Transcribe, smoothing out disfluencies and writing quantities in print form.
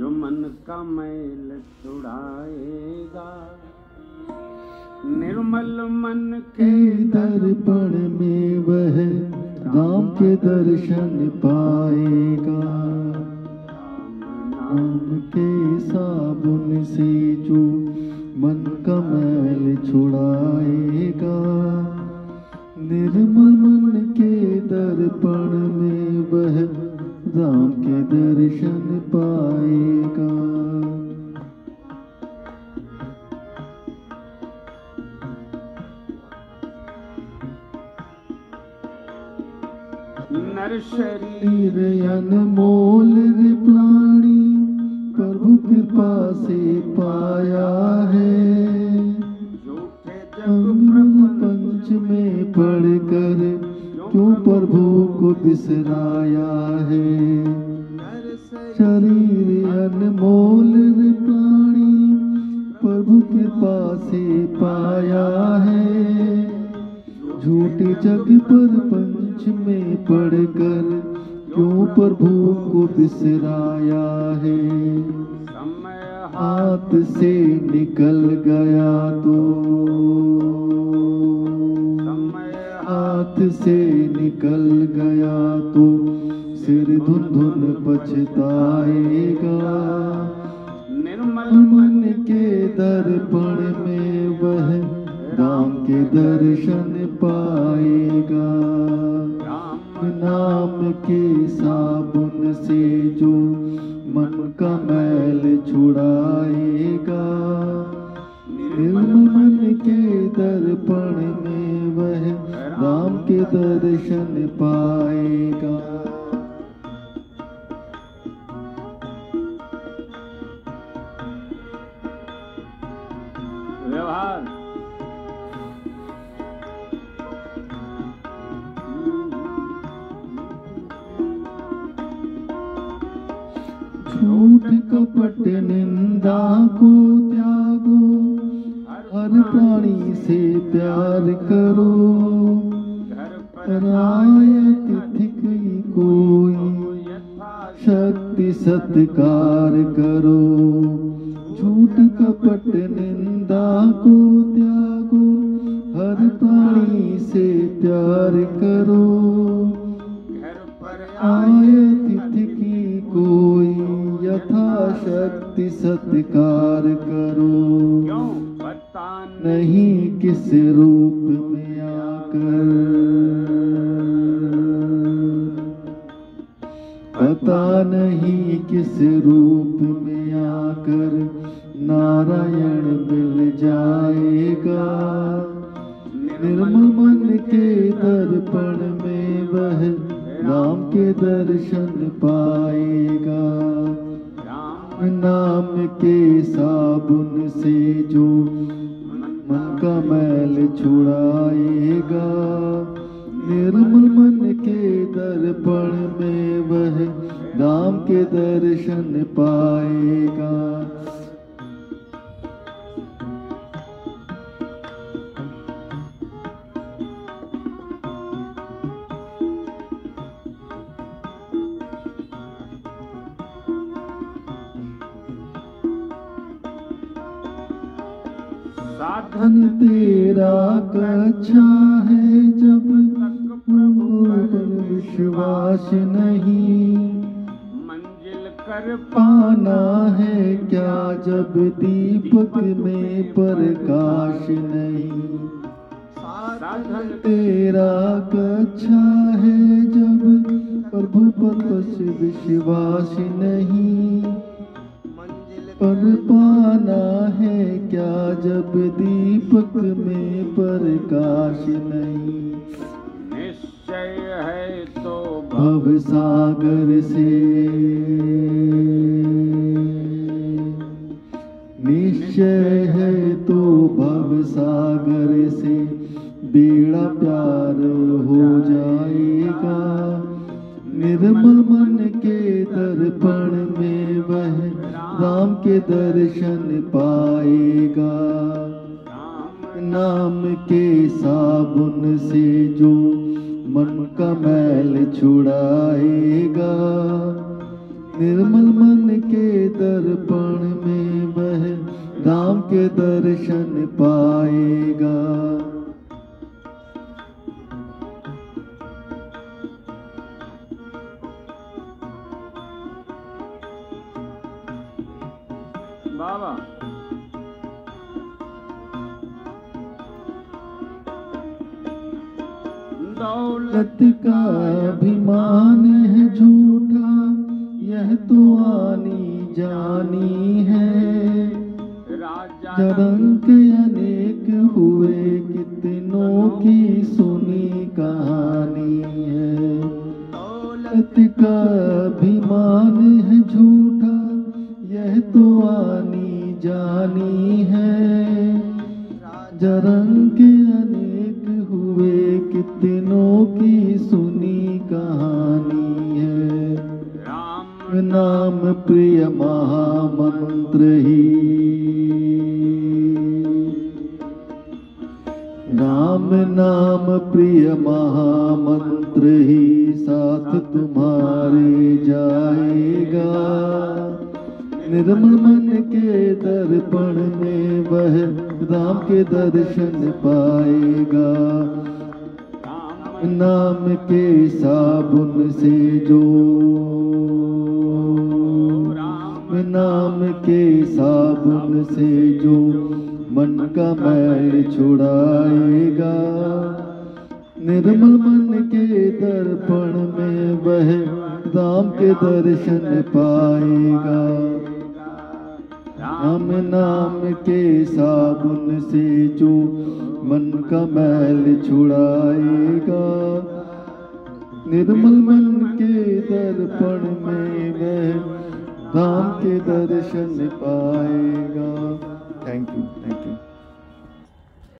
जो मन का मैल छुड़ाएगा। निर्मल मन के दर्पण में वह राम के दर्शन पाएगा। नाम के साबुन से जो मन का मैल छुड़ाएगा। निर्मल मन के दर्पण में वह राम के दर्शन पाएगा। नर शरीर अनमोल रे प्राणी प्रभु कृपा से पाया है। झूठे पंच में पढ़कर क्यों प्रभु को बिसराया है। शरीर अनमोल रे प्राणी प्रभु कृपा से पाया है। झूठे जग पर पंच में पढ़कर क्यों प्रभु को बिसराया है। समय हाथ से निकल गया तो हाथ से निकल गया तो सिर धुन धुन पछताएगा। निर्मल मन के दर्पण में वह राम के दर्शन पाएगा। नाम के साबुन से जो मन का मैल छुड़ाएगा। निर्मल मन के दर्पण में वह राम के दर्शन पाएगा। व्यवहार झूठ कपट निंदा को त्यागो। हर प्राणी से प्यार करो। राय तिथि की कोई शक्ति सत्कार करो। झूठ कपट निंदा को त्यागो। हर प्राणी से प्यार करो। आय तिथि की कोई यथाशक्ति सत्कार करो। नहीं किस रूप में आकर पता नहीं किस रूप में आकर नारायण मिल जाएगा। निर्मल मन के दर्पण में वह राम के दर्शन पाएगा। नाम के साबुन से जो मन का मैल छुड़ाएगा। निर्मल मन के दर्पण में वह राम के दर्शन पाएगा। साधन तेरा कच्छा है जब प्रभु पर विश्वास नहीं। मंजिल कर पाना है क्या जब दीपक में प्रकाश नहीं। साधन तेरा कच्छा है जब प्रभु पर विश्वास नहीं। पर पाना है क्या जब दीपक में प्रकाश नहीं। निश्चय है तो भव सागर से निश्चय है तो भव सागर से बेड़ा प्यार हो जाएगा। निर्मल मन के दर्पण में वह राम के दर्शन पाएगा। नाम के साबुन से जो मन का मैल छुड़ाएगा। निर्मल मन के दर्पण में वह राम के दर्शन पाएगा। बाबा दौलत का अभिमान है झूठा, यह तो आनी जानी है। रंग अनेक हुए कितनों की सुनी कहानी है। दौलत का अभिमान है झूठा, यह तो आनी जानी है। रंग अनेक हुए कितनों की सुनी कहानी है। राम नाम प्रिय महामंत्र ही, राम नाम प्रिय महामंत्र ही साथ तुम्हारे जाएगा। निर्मल मन के दर्पण में वह राम के दर्शन पाएगा। नाम के साबुन से जो, नाम के साबुन से जो मन का मैल छुड़ाएगा। निर्मल मन के दर्पण में वह राम के दर्शन पाएगा। राम नाम के साबुन से जो मन का मैल छुड़ाएगा। निर्मल मन के दर्पण में वह राम के दर्शन पाएगा। Thank you, thank you.